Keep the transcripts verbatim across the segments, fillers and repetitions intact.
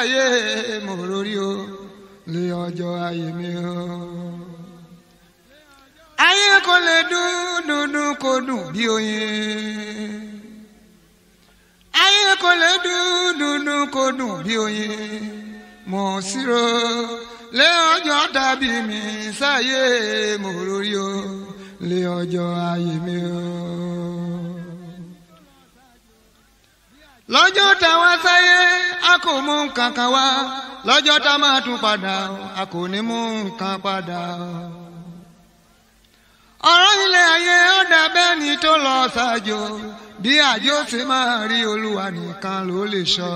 sáyé mo rórí o lé ọjọ́ ayé mi o. ayé kò lè dùn dùndùn kò dùn bí oyin. ayé kò lè dùn dùndùn kò dùn bí oyin. mo sírò lé ọjọ́ tàbí mi sáyé mo rórí o lé ọjọ́ ayé mi o. lọ́jọ́ tá wá sáyé a kò mú nǹkan kan wá lọ́jọ́ tá máa tún padà a kò ní mú nǹkan padà. ọ̀rọ̀ ilé ayé ó dàbẹ́ ni tó lọ ṣáájú bí àjò ṣe máa rí Olúwa nìkan ló lè sọ.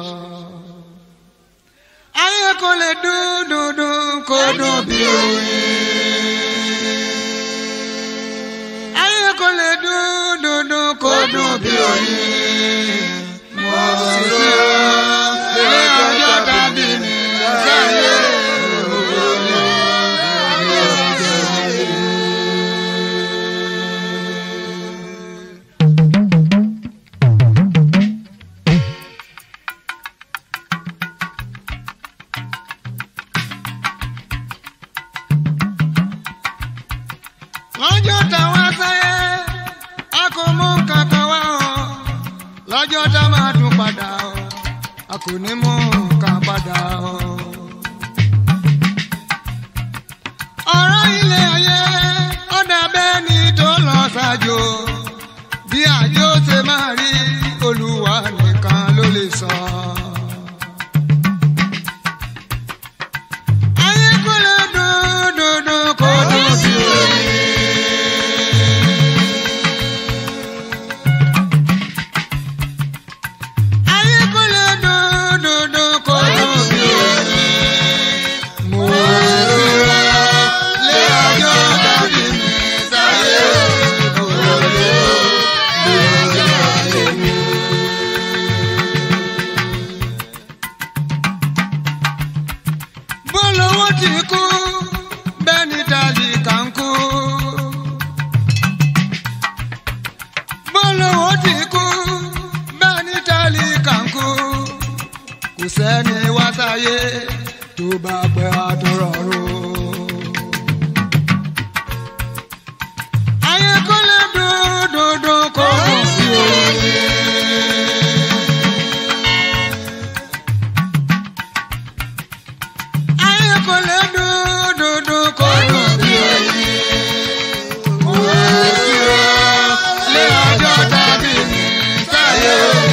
ayé kò lè dùn dùn dùn kò dùn bí oyin. ayé kò lè dùn dùn dùn kò dùn bí oyin. mo sì rí lé ọjọ́ tàbí mi sáyé olórí ọjọ́ ayé. lọ́jọ́ táwa sáyé a kò mú kankan wá o lọ́jọ́ tá máa tún padà o a kò ní mú nǹkan padà o. ọ̀rọ̀ ilé ayé ó dàbẹ́ ni tó lọ ṣáájú bí àjò ṣe máa rí Olúwa nìkan ló lè sọ. ayé kò lè dùn dùn dùn kò dùn sí oyin. sẹ́ni wá sáyé tó bá pẹ́ àtúrọ̀rùn. ayé kò lè dùn dùn dùn kò dùn sí oyin. ayé kò lè dùn dùn dùn kò dùn sí oyin. mo sì rọ lé ọjọ́ tàbí mi sáyé.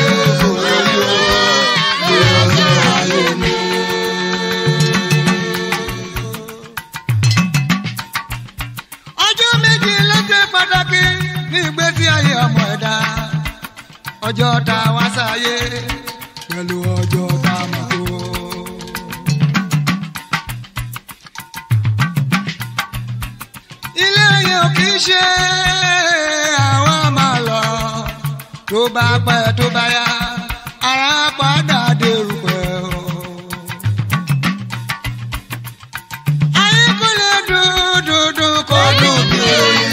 ọjọ́ tá a wá sáyé pẹ̀lú ọjọ́ tá a mọ̀ tó. ilé yẹn ò kì í ṣe àwa máa lọ tó bá pẹ́ tó bá yá ara padà dèrú pẹ́ o. ayé kò lè dùn dùn dùn kò dùn bí oyin.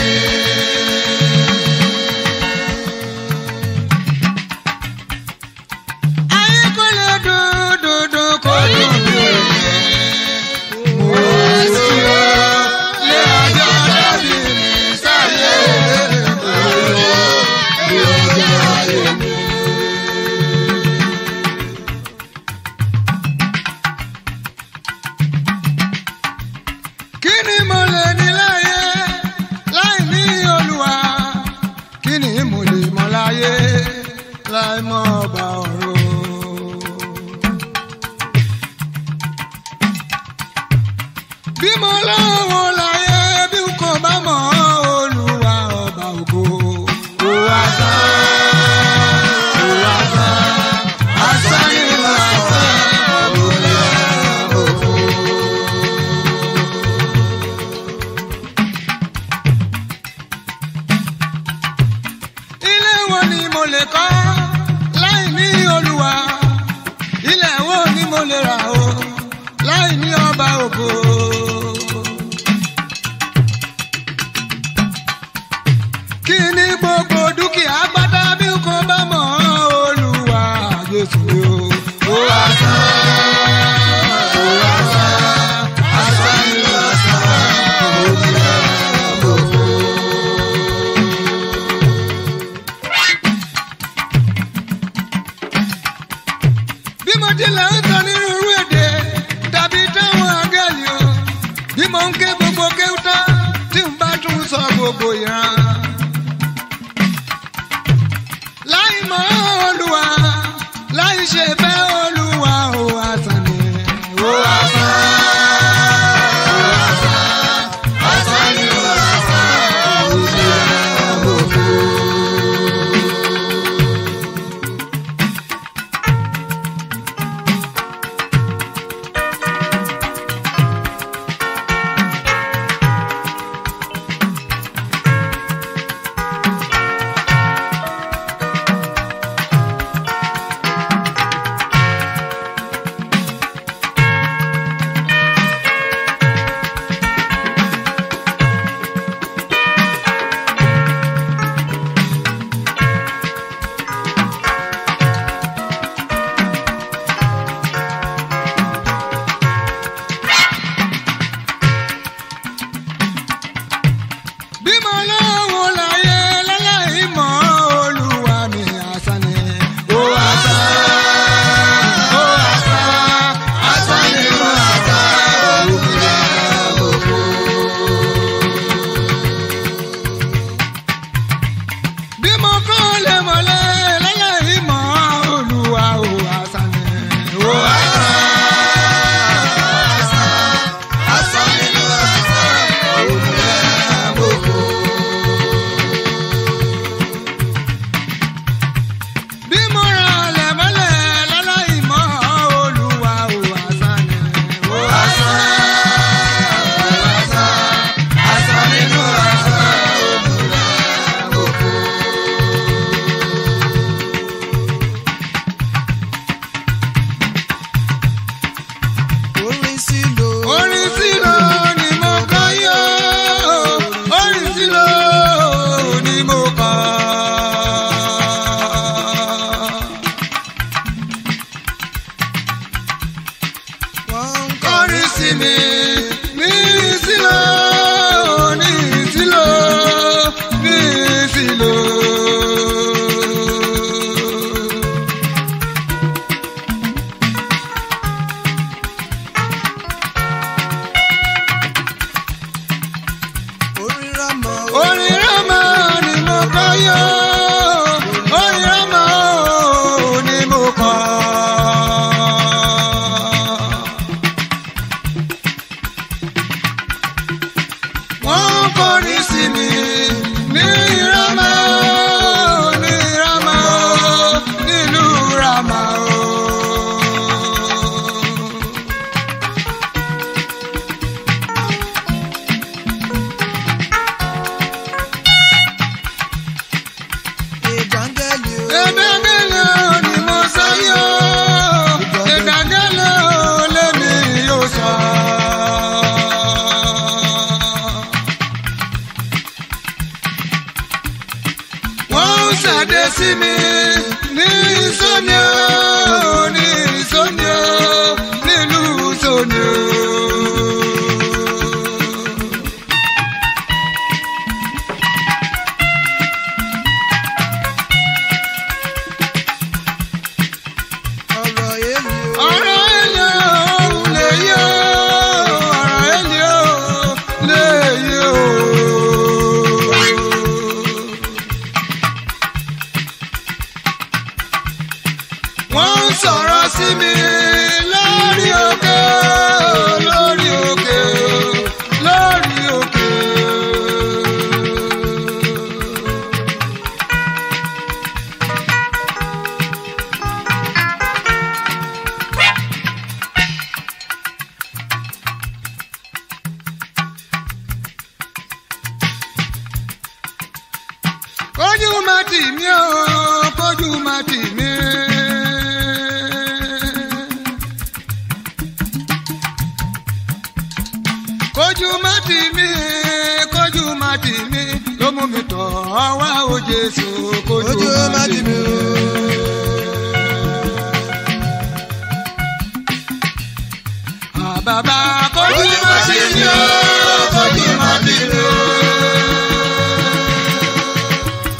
bí mo lọ́wọ́ láyé bí kò bá mọ̀ Olúwa ọba ògo. ó wá sá ó wá sá àṣà nínú àṣà Olúwa ògo. ilé wo ni mo lè kọ́ láì ní Olúwa. tilẹ̀ ń sọ nínú irú èdè tàbí táwọn àgẹ́lì o bí mo ń ké gbogbo kéwútá tí n bá tún sọ gbogbo ìran. láì mọ Olúwa láì ṣe fẹ́ Olúwa ò àsán ni ó àsán.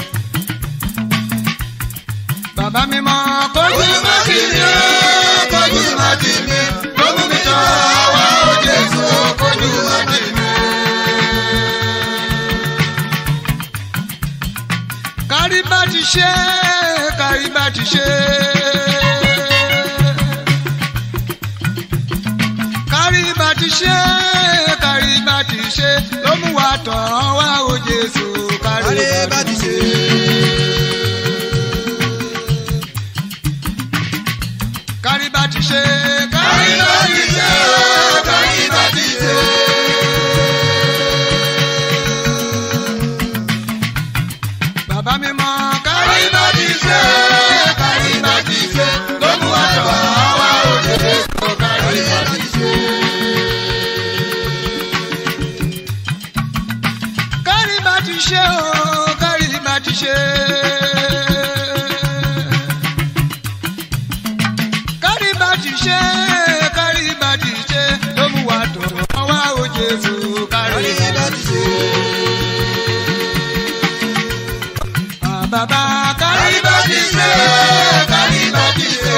Bàbá mi mọ̀ kójú má ti ní o. ṣe kárí bá ti ṣe. kárí bá ti ṣe kárí bá ti ṣe ló mú wa tọ̀ wá o Jésù kárí bá ti ṣe. kárí bá ti ṣe kárí bá ti ṣe kárí bá ti ṣe. bàbá mi mọ kárí bá ti ṣe kárí bá ti ṣe ló mú wa tọ̀ wá o Jésù kárí bá ti ṣe. kárí bá ti ṣe o kárí bá ti ṣe. kárí bá ti ṣe kárí bá ti ṣe ló mú wa tọ̀ wá o Jésù kárí bá ti ṣe. bàbá kárí bá ti ṣe kárí bá ti ṣe.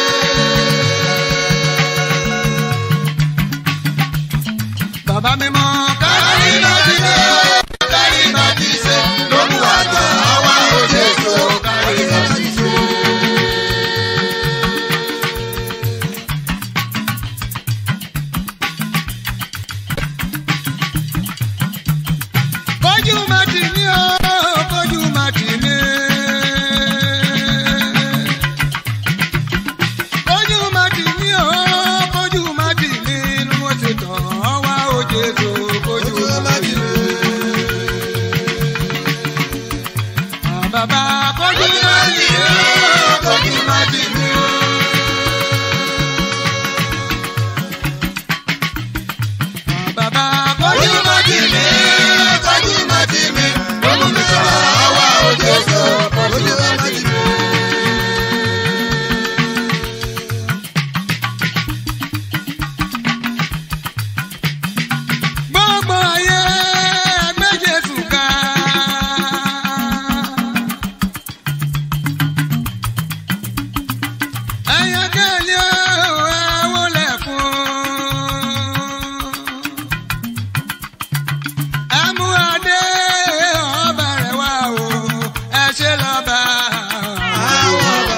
bàbá mi mọ kárí bá ti ṣe kárí bá ti ṣe ló mú wa tọ̀ wá o Jésù kárí bá ti ṣe. kójú má tì mí o kójú má tì mí. kójú má tì mí o kójú má tì mí ni mo ti tọ̀ wá o Jésù kójú má tì mí. bàbá kójú má tì mí o kójú má tì mí. bàbá kójú má tì mí kójú má tì mí ó mú mi tọ̀ wá o Jésù kójú má tì mí. gbogbo ayé ẹgbẹ́ Jésù ga. ẹ̀yin kẹ́lẹ́ ẹ wọlé fún. ẹ mú adé ọba rẹ̀ wá o ẹ ṣe lọ́ba àwọn ọba.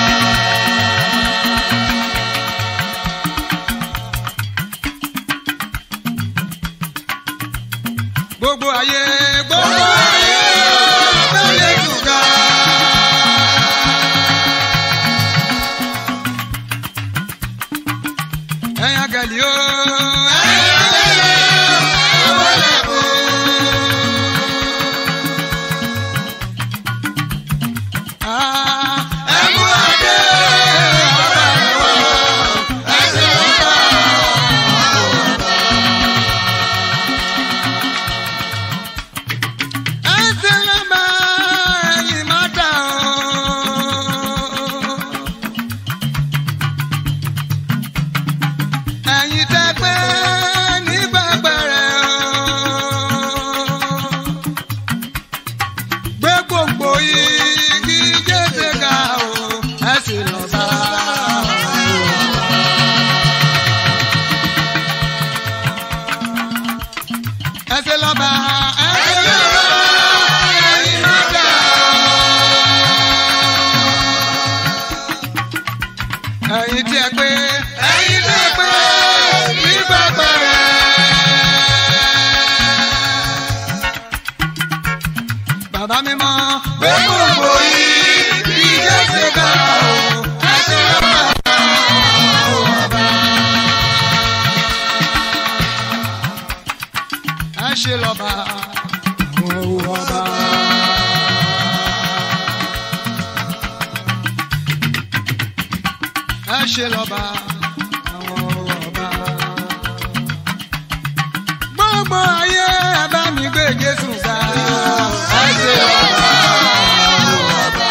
gbogbo ayé gbogbo ayé ẹgbẹ́ Jésù ga. ẹ̀yin akẹ́lẹ́ o ẹ̀yin akẹ́lẹ́ ẹ wọlé fún. ẹ mú adé ọba rẹ̀ wá ẹ ṣe lọ́ba àwọn ọba. ẹ ṣe lọ́ba ẹ̀yin mọ́tà o. ẹ̀yin tẹ́ pé nígbà pẹ̀rẹ̀ o. gbé gbogbo igi Jésù ga o ẹ sì lọ́ba. ẹ ṣe lọ́ba ẹ ṣe lọ́ba ẹ̀yin mọ́tà o. ẹ̀yin tí ẹ pé ẹ̀yin tí ẹ pé nígbà pẹ̀rẹ̀. bàbá mi mọ gbé gbogbo igi Jésù ga o ẹ ṣe lọ́ba àwọn ọba. ẹ ṣe lọ́ba àwọn ọba. ẹ ṣe lọ́ba àwọn ọba. gbogbo ayé ẹ bá mi gbé Jésù ga. ẹ ṣe lọ́ba àwọn ọba.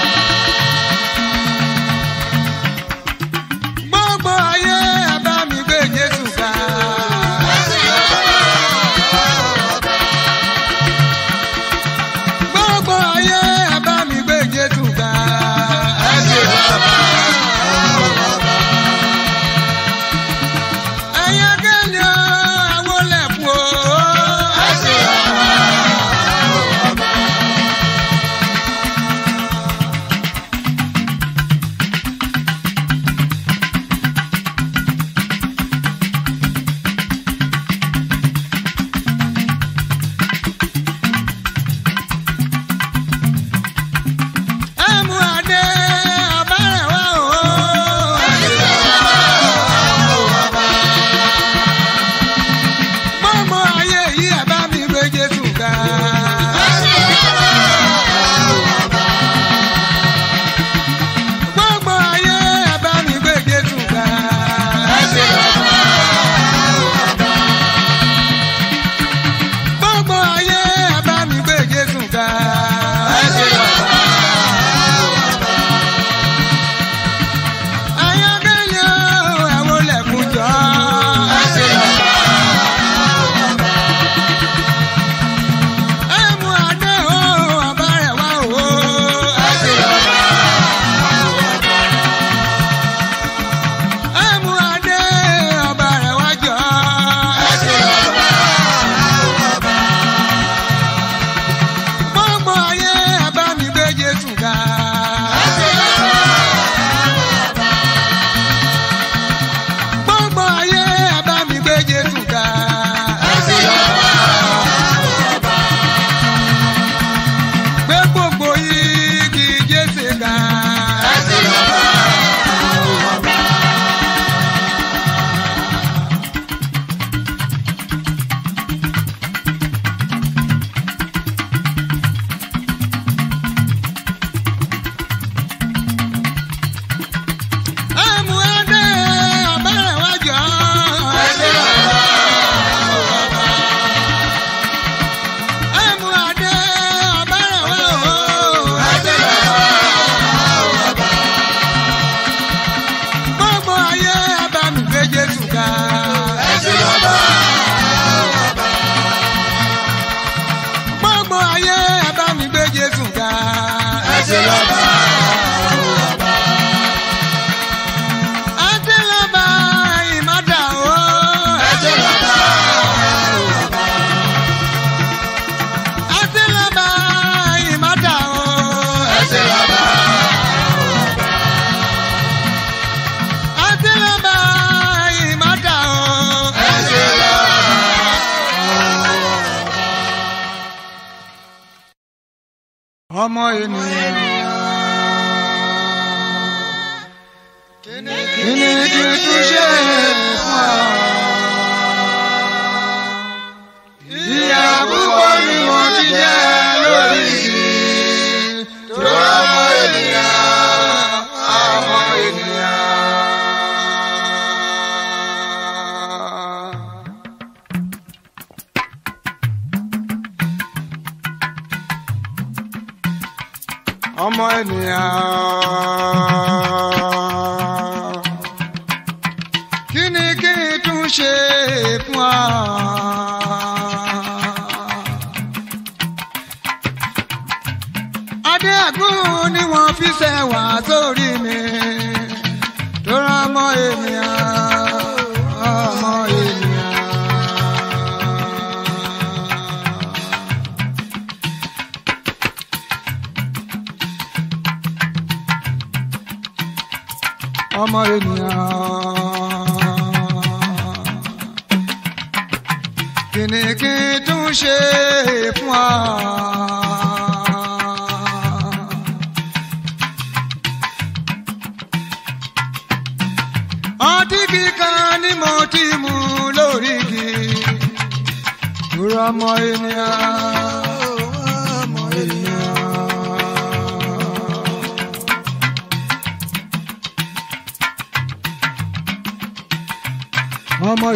gbogbo ayé ẹ bá mi gbé Jésù ga. ẹ ṣe lọ́ba àwọn ọba. gbogbo ayé ẹ bá mi gbé Jésù ga. ẹ ṣe lọ́ba àwọn ọba. ẹ̀yin akẹ́lẹ́ àwọn lẹ̀kùn o. ọmọ ènìyàn. Kíni kí tún ṣe fún ọ? Ìyà púpọ̀ ni mo ti jẹ lórí igi. Tó ọmọ ènìyàn, ọmọ ènìyàn. Ọmọ ènìyàn, kíni kí tún ṣe fún ọ? Adé àgún ni wọ́n fi ṣẹ̀wá sórí mi, tó rán ọmọ ènìyàn, ọmọ ènìyàn. Ọmọ ènìyàn, kíni kí tún ṣe fún ọ? Ọtí kíkan ni mo ti mu lórí igi, lórí ọmọ ènìyàn, ọmọ ènìyàn. Ọmọ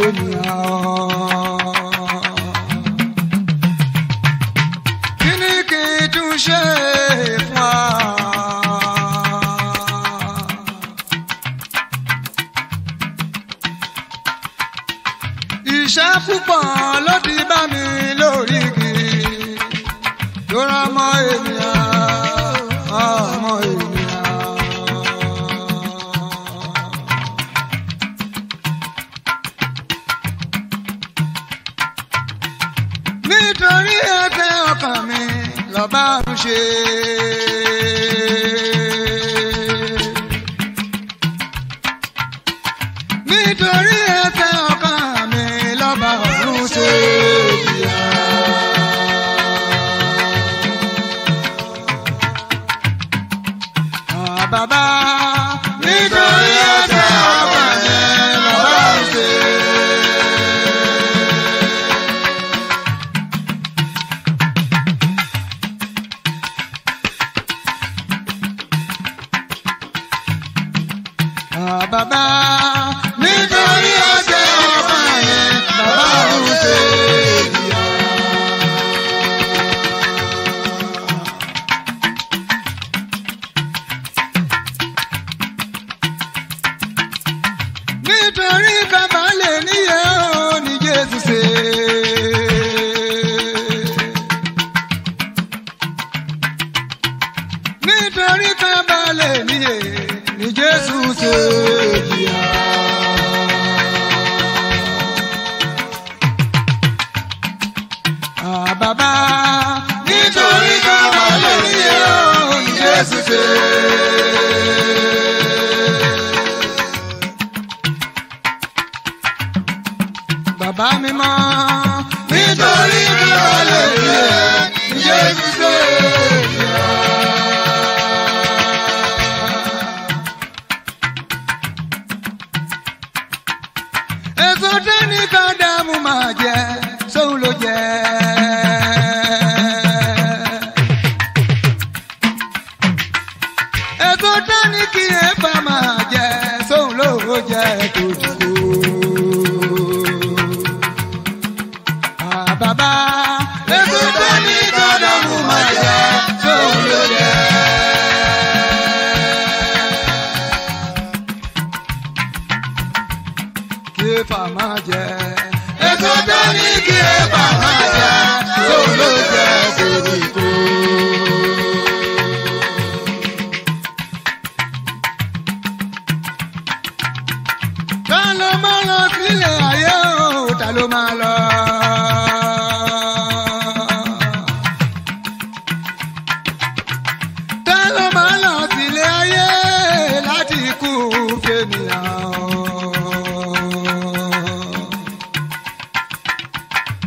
ènìyàn, kíni kí tún ṣe fún ọ? Ìṣẹ́ púpọ̀ ló ti bá mi lórí igi, lórí ọmọ ènìyàn, ọmọ ènìyàn. Nítorí ẹ̀ṣẹ̀ ọkàn mi lọ́ba ọ̀run ṣe. Nítorí ẹ̀ṣẹ̀ ọkàn mi lọ́ba ọ̀run ṣe ìyà. Bàbá, nítorí ẹ̀ṣẹ̀ ọkàn mi lọ́ba ọ̀run ṣe. Bàbá, nítorí ẹ̀ṣẹ̀ ọkàn mi lọ́ba ọ̀run ṣe ìyà. Nítorí bàbá lè níyè ó ní Jésù ṣe. Nítorí bàbá lè níyè ní Jésù ṣe ìyà. Bàbá, nítorí bàbá lè níyè ó ní Jésù ṣe. Bàbá mi mọ́, nítorí bàbá lè níyè ní Jésù ṣe ìyà. Èso tẹ́ni ká dààmú máa jẹ, sóun ló jẹ. Èso tẹ́ni kí ẹ̀fà máa jẹ, sóun ló jẹ tó dùkú. Bàbá, èso tẹ́ni ká dààmú máa jẹ, sóun ló jẹ. Kí ẹ̀fà máa jẹ, èso tẹ́ni kí ẹ̀fà máa jẹ, sóun ló jẹ tó dùkú. Ta ló máa lọ sílé ayé o? Ta ló máa lọ? Ta ló máa lọ sílé ayé láti kú fènìyàn?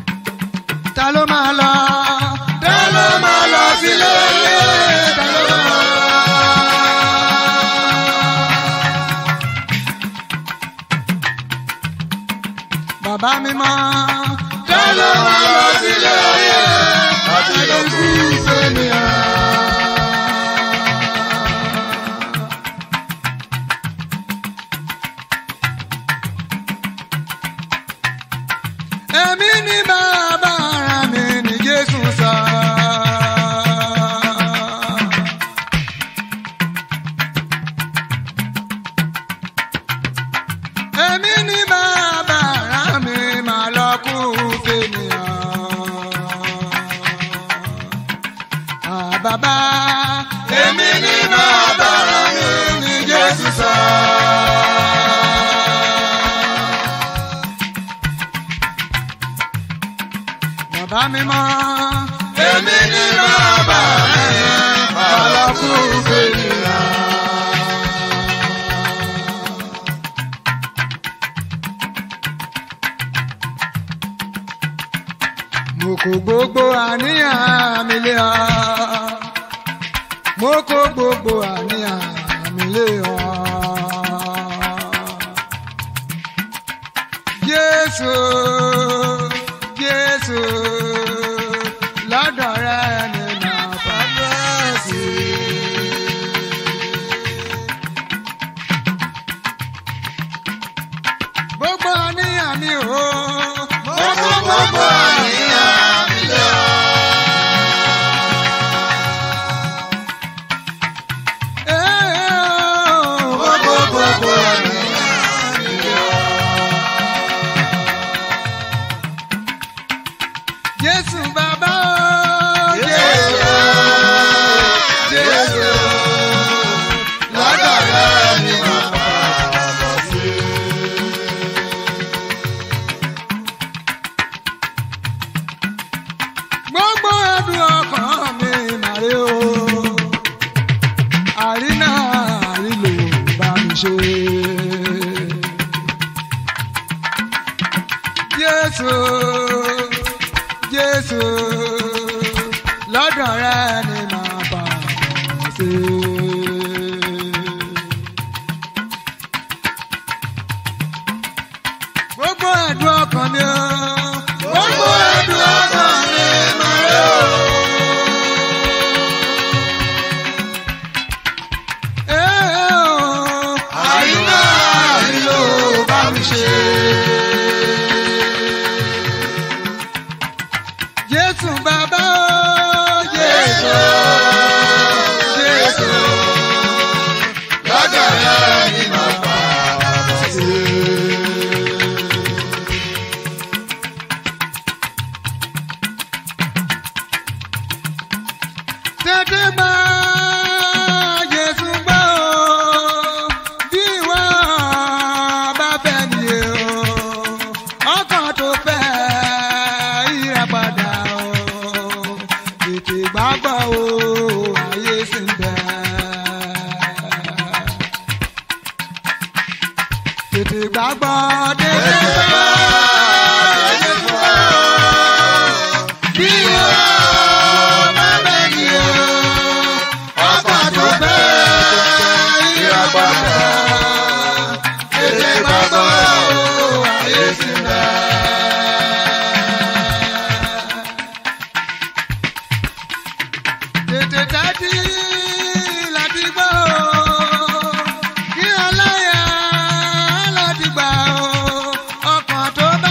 bàbá mímọ́ tó ló wá lọ sílé ayé àti lókù fènìyàn. Èmi ni bàbá ara mi ni Jésù sọ. Èmi ni bàbá ara mi máa lọ kú fènìyàn. Bàbá èmi ni bàbá ara mi ni Jésù sọ. Bàbá mímọ́ èmi ni bàbá mi máa lọ kú fènìyàn. Mo kó gbogbo àníyàn mi lé ọ. Mo kó gbogbo àníyàn mi lé ọ. Jésù, Jésù, lọ́dọ̀ rẹ ni màá fàdé sí. Gbogbo àníyàn mi o. Mo kó gbogbo àníyàn mi lé ọ. Mo kó gbogbo àníyàn mi lé ọ. Jésù bàbá o. Jésù, Jésù, lọ́dọ̀ rẹ ni màá fàdé sí. Gbogbo ẹ̀dùn ọkàn mi màrí o. Àrínà àrílò bá mi ṣe. Jésù, Jésù, lọ́dọ̀ rẹ ni màá bàbọ̀ sí. Gbogbo ẹ̀dùn ọkàn mi o. Gbogbo ẹ̀dùn ọkàn mi màrí o. Àrínà àrílò bá mi ṣe. Jésù bàbá o. Jésù, Jésù, lọ́dọ̀ rẹ ni màá bàbọ̀ sí. Tètè gbà Jésù gbà o, bí wọ́n bá fẹ́ nìyẹ o, ọkàn tó fẹ́ ìràpadà o, tètè gbàgbọ́ o, ayé sì ń bẹ. Tètè gbàgbọ́, tètè gbàgbọ́ Jésù gbà o, bí wọ́n bá fẹ́ nìyẹ o, ọkàn tó fẹ́ ìràpadà, tètè gbàgbọ́ o, ayé sì ń bẹ. Tètè tẹ́tí láti gbọ́ o, kí ọláyà láti gbà o, ọkàn tó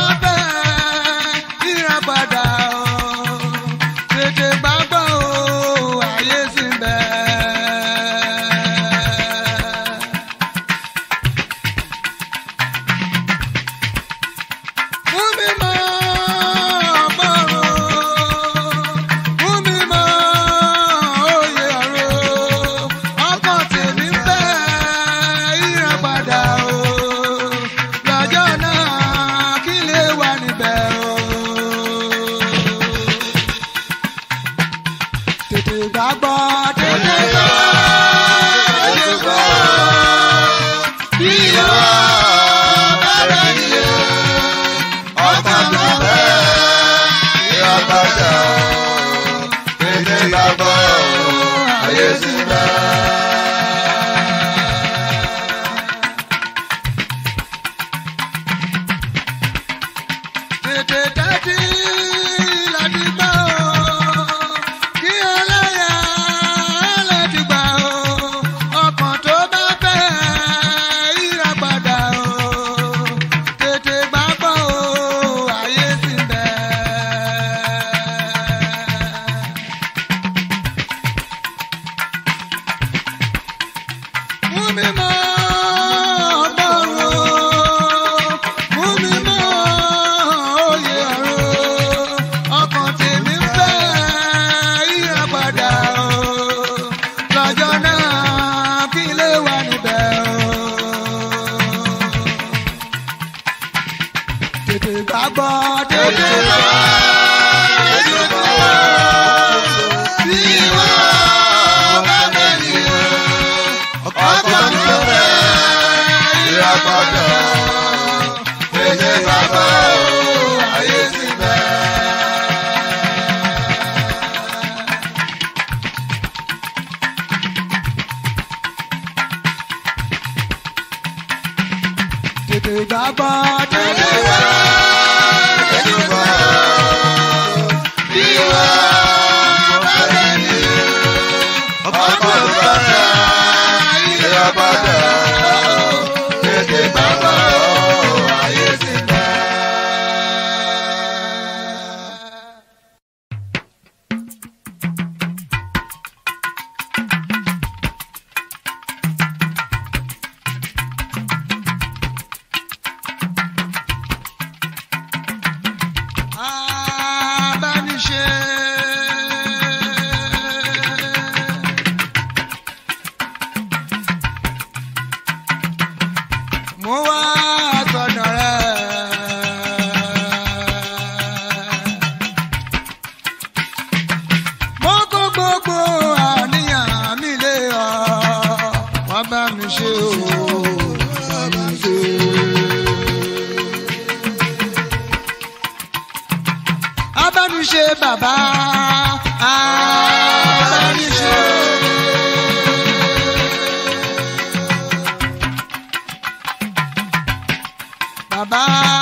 ìyá padà tètè bàbá o ayé ti bẹ̀. Tètè bàbá tètè wá tètè wá bí wá bá lẹ́yìn ọkọ̀ tó bá dá ìyá padà tètè bàbá o ayé ti bẹ̀. Mo wá àtọ̀nà rẹ̀. Mo kó gbogbo àníyàn mi lé ọ. Wọ́n bá mi ṣe o. Bá mi ṣe. Abániṣe bàbá. Abániṣe. Bàbá.